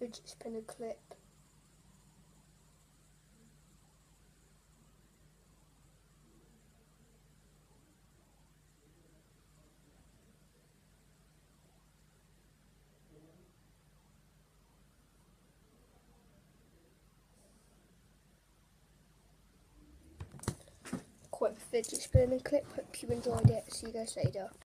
fidget spinner clip. Quick fidget spinner clip. Hope you enjoyed it. See you guys later.